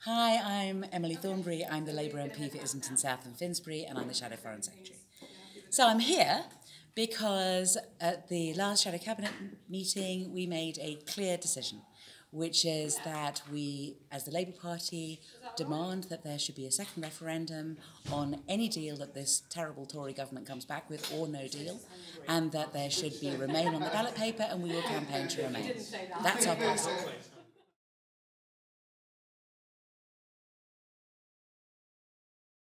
Hi, I'm Emily Thornberry. I'm the Labour MP for Islington South and Finsbury, and I'm the Shadow Foreign Secretary. So I'm here because at the last Shadow Cabinet meeting we made a clear decision, which is that we, as the Labour Party, demand that there should be a second referendum on any deal that this terrible Tory government comes back with, or no deal, and that there should be Remain on the ballot paper, and we will campaign to Remain. That's our policy.